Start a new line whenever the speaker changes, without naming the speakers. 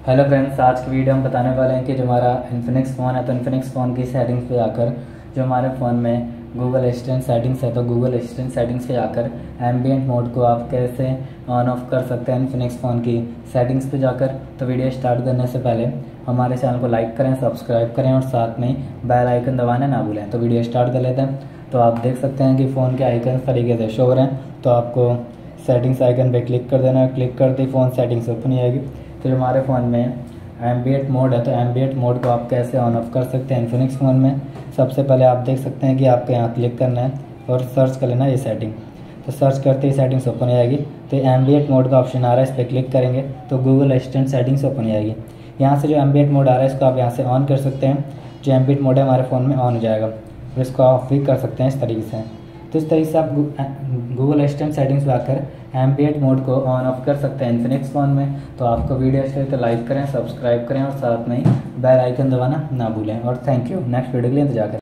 Hello friends, आज की video हम बताने वाले हैं कि जो हमारा इन्फिनिक्स फ़ोन है तो इन्फिनिक्स फ़ोन की सेटिंग्स पे जाकर जो हमारे फ़ोन में गूगल असिस्टेंट सेटिंग्स है तो गूगल असिस्टेंट सेटिंग्स पे जाकर एम्बिएंट मोड को आप कैसे ऑन ऑफ कर सकते हैं इन्फिनिक्स फ़ोन की सेटिंग्स पे जाकर। तो वीडियो स्टार्ट करने से पहले हमारे चैनल को लाइक करें, सब्सक्राइब करें और साथ में बेल आइकन दबाना ना भूलें। तो वीडियो स्टार्ट कर लेते हैं। तो आप देख सकते हैं कि फ़ोन के आइकन तरीके से शो हो रहे हैं। तो आपको सेटिंग्स आइकन पे क्लिक कर देना है। क्लिक करते ही फ़ोन सेटिंग्स ओपन हो जाएगी। फिर हमारे फ़ोन में एम्बिएंट मोड है तो एम्बिएंट मोड को आप कैसे ऑन ऑफ कर सकते हैं इन्फिनिक्स फ़ोन में। सबसे पहले आप देख सकते हैं कि आपको यहाँ क्लिक करना है और सर्च कर लेना ये सेटिंग। तो सर्च करते ही सेटिंग्स ओपन हो जाएगी। तो एम्बिएंट मोड का ऑप्शन आ रहा है, इस पर क्लिक करेंगे तो गूगल असिस्टेंट सेटिंग्स ओपन हो जाएगी। यहाँ से जो एम्बिएंट मोड आ रहा है इसको आप यहाँ से ऑन कर सकते हैं। जो एम्बिएंट मोड है हमारे फ़ोन में ऑन हो जाएगा और इसको ऑफ भी कर सकते हैं इस तरीके से। तो इस तरीके से आप गूगल असिस्टेंट सेटिंग्स में आकर एम्बिएंट मोड को ऑन ऑफ कर सकते हैं इन्फिनिक्स फ़ोन में। तो आपको वीडियो अच्छी लगे तो लाइक करें, सब्सक्राइब करें और साथ में बेल आइकन दबाना ना भूलें। और थैंक यू। नेक्स्ट वीडियो के लिए इंतजार करें।